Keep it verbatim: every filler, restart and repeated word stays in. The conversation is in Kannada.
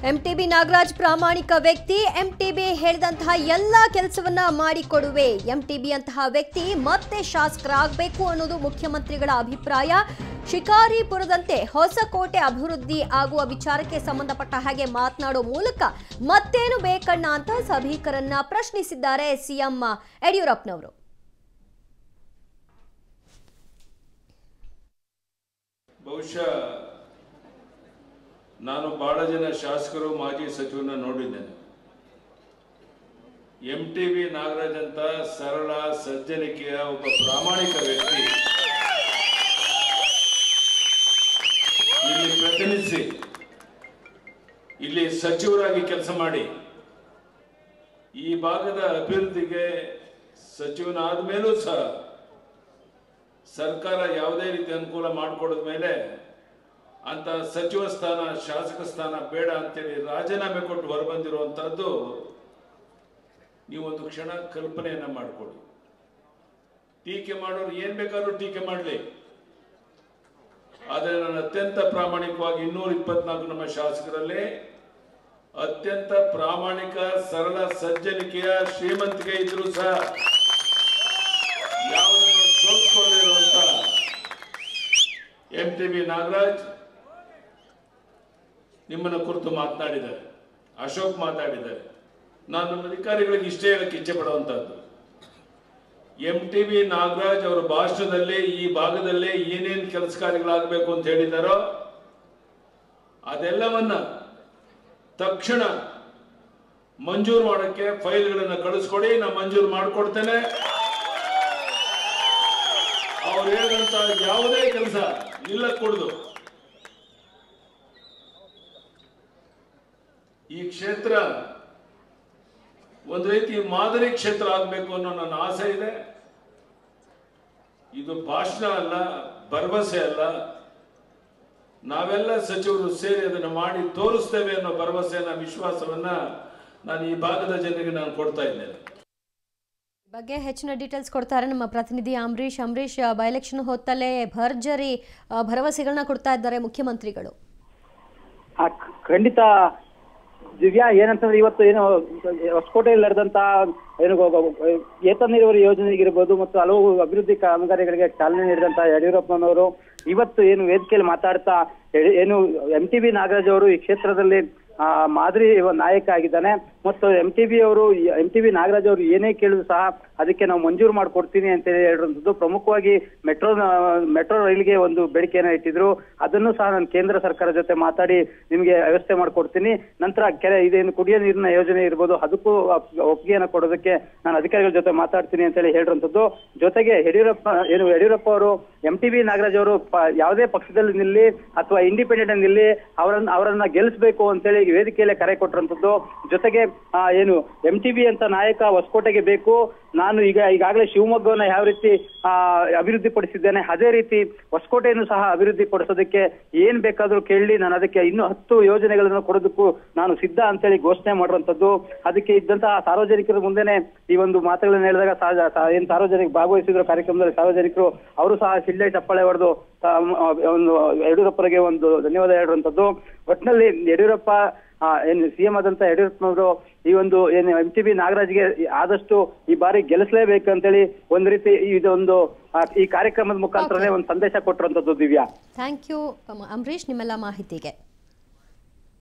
ಎಂಟಿಬಿ ನಾಗರಾಜ್ ಪ್ರಾಮಾಣಿಕ ವ್ಯಕ್ತಿ. ಎಂಟಿಬಿ ಹೇಳಿದಂತಹ ಎಲ್ಲ ಕೆಲಸವನ್ನ ಮಾಡಿಕೊಡುವೆ. ಎಂಟಿಬಿ ಅಂತಹ ವ್ಯಕ್ತಿ ಮತ್ತೆ ಶಾಸಕರಾಗಬೇಕು ಅನ್ನೋದು ಮುಖ್ಯಮಂತ್ರಿಗಳ ಅಭಿಪ್ರಾಯ. ಶಿಕಾರಿಪುರದಂತೆ ಹೊಸಕೋಟೆ ಅಭಿವೃದ್ಧಿ ಆಗುವ ವಿಚಾರಕ್ಕೆ ಸಂಬಂಧಪಟ್ಟ ಹಾಗೆ ಮಾತನಾಡೋ ಮೂಲಕ ಮತ್ತೇನು ಬೇಕಣ್ಣ ಅಂತ ಸಭಿಕರನ್ನ ಪ್ರಶ್ನಿಸಿದ್ದಾರೆ ಸಿಎಂ ಯಡಿಯೂರಪ್ಪನವರು. ಬಹುಶಃ ನಾನು ಬಹಳ ಜನ ಶಾಸಕರು ಮಾಜಿ ಸಚಿವರನ್ನ ನೋಡಿದ್ದೇನೆ. ಎಂ ಟಿ ಬಿ ನಾಗರಾಜ್ ಅಂತ ಸರಳ ಸಜ್ಜನಿಕೆಯ ಒಬ್ಬ ಪ್ರಾಮಾಣಿಕ ವ್ಯಕ್ತಿ ಇಲ್ಲಿ ಪ್ರತಿನಿಧಿಸಿ ಇಲ್ಲಿ ಸಚಿವರಾಗಿ ಕೆಲಸ ಮಾಡಿ ಈ ಭಾಗದ ಅಭಿವೃದ್ಧಿಗೆ ಸಚಿವನಾದ ಮೇಲೂ ಸಹ ಸರ್ಕಾರ ಯಾವುದೇ ರೀತಿ ಅನುಕೂಲ ಮಾಡಿಕೊಡದ ಮೇಲೆ ಅಂತ ಸಚಿವ ಸ್ಥಾನ ಶಾಸಕ ಸ್ಥಾನ ಬೇಡ ಅಂತೇಳಿ ರಾಜೀನಾಮೆ ಕೊಟ್ಟು ಹೊರಬಂದಿರುವಂತಹದ್ದು ನೀವೊಂದು ಕ್ಷಣ ಕಲ್ಪನೆಯನ್ನ ಮಾಡಿಕೊಡಿ. ಟೀಕೆ ಮಾಡೋರು ಏನ್ ಬೇಕಾದ್ರೂ ಟೀಕೆ ಮಾಡಲಿ, ಆದರೆ ನಾನು ಅತ್ಯಂತ ಪ್ರಾಮಾಣಿಕವಾಗಿ ಇನ್ನೂರ ಇಪ್ಪತ್ನಾಲ್ಕು ನಮ್ಮ ಶಾಸಕರಲ್ಲಿ ಅತ್ಯಂತ ಪ್ರಾಮಾಣಿಕ ಸರಳ ಸಜ್ಜನಿಕೆಯ ಶ್ರೀಮಂತಿಕೆ ಇದ್ರು ಸಹ ಯಾವುದನ್ನು ತೋರಿಸಿಕೊಂಡಿರುವಂತ ಎಂ ಟಿ ಬಿ ನಾಗರಾಜ್ ನಿಮ್ಮನ್ನ ಕುರಿತು ಮಾತನಾಡಿದ್ದಾರೆ, ಅಶೋಕ್ ಮಾತಾಡಿದ್ದಾರೆ. ನಾನು ನಮ್ಮ ಅಧಿಕಾರಿಗಳಿಗೆ ಇಷ್ಟೇ ಹೇಳಕ್ಕೆ ಇಚ್ಛೆ ಪಡುವಂತದ್ದು, ಎಂ ಟಿ ಬಿ ನಾಗರಾಜ್ ಅವರ ಭಾಷಣದಲ್ಲಿ ಈ ಭಾಗದಲ್ಲಿ ಏನೇನು ಕೆಲಸ ಕಾರ್ಯಗಳಾಗಬೇಕು ಅಂತ ಹೇಳಿದಾರೋ ಅದೆಲ್ಲವನ್ನ ತಕ್ಷಣ ಮಂಜೂರು ಮಾಡೋಕ್ಕೆ ಫೈಲ್ಗಳನ್ನು ಕಳಿಸ್ಕೊಡಿ, ನಾನು ಮಂಜೂರು ಮಾಡಿಕೊಡ್ತೇನೆ. ಅವ್ರು ಹೇಳಿದಂತ ಯಾವುದೇ ಕೆಲಸ ಇಲ್ಲ ಕೊಡುದು. ಈ ಕ್ಷೇತ್ರ ಒಂದು ರೀತಿ ಮಾದರಿ ಕ್ಷೇತ್ರ ಆಗಬೇಕು ಅನ್ನೋ ನನ್ನ ಆಸೆ ಇದೆ. ಇದು ಭಾಷಣ ಅಲ್ಲ, ಭರವಸೆ ಅಲ್ಲ. ನಾವೆಲ್ಲ ಸಚಿವರು ಸೇರಿ ಅದನ್ನು ಮಾಡಿ ತೋರಿಸ್ತೇವೆ ಅನ್ನೋ ಭರವಸೆಯನ್ನ ವಿಶ್ವಾಸವನ್ನ ನಾನು ಈ ಭಾಗದ ಜನರಿಗೆ ನಾನು ಕೊಡ್ತಾ ಇದ್ದೇನೆ. ಬಗ್ಗೆ ಹೆಚ್ಚಿನ ಡೀಟೇಲ್ಸ್ ಕೊಡ್ತಾರೆ ನಮ್ಮ ಪ್ರತಿನಿಧಿ ಅಂಬರೀಶ್. ಅಂಬರೀಶ್, ಬೈ ಎಲೆಕ್ಷನ್ ಹೊತ್ತಲ್ಲೇ ಭರ್ಜರಿ ಭರವಸೆಗಳನ್ನ ಕೊಡ್ತಾ ಇದ್ದಾರೆ ಮುಖ್ಯಮಂತ್ರಿಗಳು. ಖಂಡಿತ ದಿವ್ಯಾ, ಏನಂತಂದ್ರೆ ಇವತ್ತು ಏನು ಹೊಸಕೋಟೆಯಲ್ಲಿ ನಡೆದಂತ ಏನು ಏತ ನೀರಾವರಿ ಯೋಜನೆಗಿರ್ಬೋದು ಮತ್ತು ಹಲವು ಅಭಿವೃದ್ಧಿ ಕಾಮಗಾರಿಗಳಿಗೆ ಚಾಲನೆ ನೀಡಿದಂತ ಯಡಿಯೂರಪ್ಪನವರು ಇವತ್ತು ಏನು ವೇದಿಕೆಯಲ್ಲಿ ಮಾತಾಡ್ತಾ ಏನು ಎಂ ಟಿ ಬಿ ನಾಗರಾಜ್ ಅವರು ಈ ಕ್ಷೇತ್ರದಲ್ಲಿ ಆ ಮಾದರಿ ನಾಯಕ ಆಗಿದ್ದಾನೆ ಮತ್ತು ಎಂ ಟಿ ಬಿ ಅವರು ಎಂ ಟಿ ಬಿ ನಾಗರಾಜ್ ಅವರು ಏನೇ ಕೇಳಿದ್ರು ಸಹ ಅದಕ್ಕೆ ನಾವು ಮಂಜೂರು ಮಾಡಿಕೊಡ್ತೀನಿ ಅಂತ ಹೇಳಿರುವಂಥದ್ದು. ಪ್ರಮುಖವಾಗಿ ಮೆಟ್ರೋ ಮೆಟ್ರೋ ರೈಲ್ಗೆ ಒಂದು ಬೇಡಿಕೆಯನ್ನು ಇಟ್ಟಿದ್ರು, ಅದನ್ನು ಸಹ ನಾನು ಕೇಂದ್ರ ಸರ್ಕಾರ ಜೊತೆ ಮಾತಾಡಿ ನಿಮಗೆ ವ್ಯವಸ್ಥೆ ಮಾಡಿಕೊಡ್ತೀನಿ. ನಂತರ ಕೆರೆ ಇದೇನು ಕುಡಿಯೋ ನೀರಿನ ಯೋಜನೆ ಇರ್ಬೋದು ಅದಕ್ಕೂ ಒಪ್ಪಿಗೆಯನ್ನು ಕೊಡೋದಕ್ಕೆ ನಾನು ಅಧಿಕಾರಿಗಳ ಜೊತೆ ಮಾತಾಡ್ತೀನಿ ಅಂತ ಹೇಳಿ ಹೇಳಿರುವಂಥದ್ದು. ಜೊತೆಗೆ ಯಡಿಯೂರಪ್ಪ ಏನು ಯಡಿಯೂರಪ್ಪ ಅವರು ಎಂ ಟಿ ಬಿ ನಾಗರಾಜ್ ಅವರು ಯಾವುದೇ ಪಕ್ಷದಲ್ಲಿ ನಿಲ್ಲಿ ಅಥವಾ ಇಂಡಿಪೆಂಡೆಂಟ್ ನಿಲ್ಲಿ ಅವರನ್ನ ಅವರನ್ನ ಗೆಲ್ಲಿಸಬೇಕು ಅಂತೇಳಿ ವೇದಿಕೆಯಲ್ಲೇ ಕರೆ ಕೊಟ್ಟಿರುವಂಥದ್ದು. ಜೊತೆಗೆ ಏನು ಎಂ ಟಿ ಬಿ ಅಂತ ನಾಯಕ ಹೊಸಕೋಟೆಗೆ ಬೇಕು, ನಾನು ಈಗ ಈಗಾಗಲೇ ಶಿವಮೊಗ್ಗವನ್ನ ಯಾವ ರೀತಿ ಆ ಅಭಿವೃದ್ಧಿ ಪಡಿಸಿದ್ದೇನೆ ಅದೇ ರೀತಿ ಹೊಸಕೋಟೆಯನ್ನು ಸಹ ಅಭಿವೃದ್ಧಿ ಪಡಿಸೋದಕ್ಕೆ ಏನ್ ಬೇಕಾದ್ರೂ ಕೇಳಿ ನಾನು ಅದಕ್ಕೆ ಇನ್ನೂ ಹತ್ತು ಯೋಜನೆಗಳನ್ನು ಕೊಡೋದಕ್ಕೂ ನಾನು ಸಿದ್ಧ ಅಂತೇಳಿ ಘೋಷಣೆ ಮಾಡಿರುವಂತದ್ದು. ಅದಕ್ಕೆ ಇದ್ದಂತಹ ಸಾರ್ವಜನಿಕರ ಮುಂದೆನೆ ಈ ಒಂದು ಮಾತುಗಳನ್ನು ಹೇಳಿದಾಗ ಏನ್ ಸಾರ್ವಜನಿಕ ಭಾಗವಹಿಸಿದ್ರು ಕಾರ್ಯಕ್ರಮದಲ್ಲಿ ಸಾರ್ವಜನಿಕರು ಅವರು ಸಹ ಸಿಳ್ಳೆ ಚಪ್ಪಾಳೆ ಹೊಡೆದು ಒಂದು ಯಡಿಯೂರಪ್ಪರಿಗೆ ಒಂದು ಧನ್ಯವಾದ ಹೇಳಿರುವಂತದ್ದು. ಒಟ್ಟಿನಲ್ಲಿ ಯಡಿಯೂರಪ್ಪ ಏನು ಸಿಎಂ ಆದಂತ ಯಡಿಯೂರಪ್ಪನವರು ಈ ಒಂದು ಏನು ಎಂ ಟಿ ಬಿ ನಾಗರಾಜ್ಗೆ ಆದಷ್ಟು ಈ ಬಾರಿ ಗೆಲ್ಲಿಸಲೇಬೇಕಂತೇಳಿ ಒಂದು ರೀತಿ ಇದೊಂದು ಈ ಕಾರ್ಯಕ್ರಮದ ಮುಖಾಂತರನೇ ಒಂದು ಸಂದೇಶ ಕೊಟ್ಟಿರುವಂತದ್ದು. ದಿವ್ಯಾ, ಥ್ಯಾಂಕ್ ಯು ಅಂಬರೀಶ್ ನಿಮ್ಮೆಲ್ಲ ಮಾಹಿತಿಗೆ.